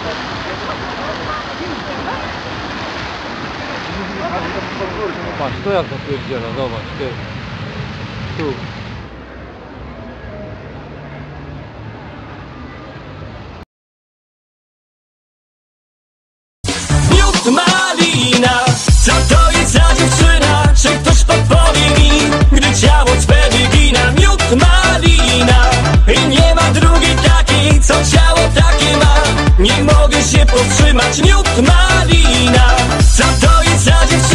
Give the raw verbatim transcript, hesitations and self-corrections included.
Patrz, to jak to pierdziela, zobacz, ty. Tu. Miód malina, co to jest za dziewczyna? Czy ktoś podpowie mi, gdy ciało twe wygina? Miód malina i nie ma drugiej takiej, co ciało takie ma. Nie mogę się powstrzymać. Miód malina, co to jest za dziewczyna?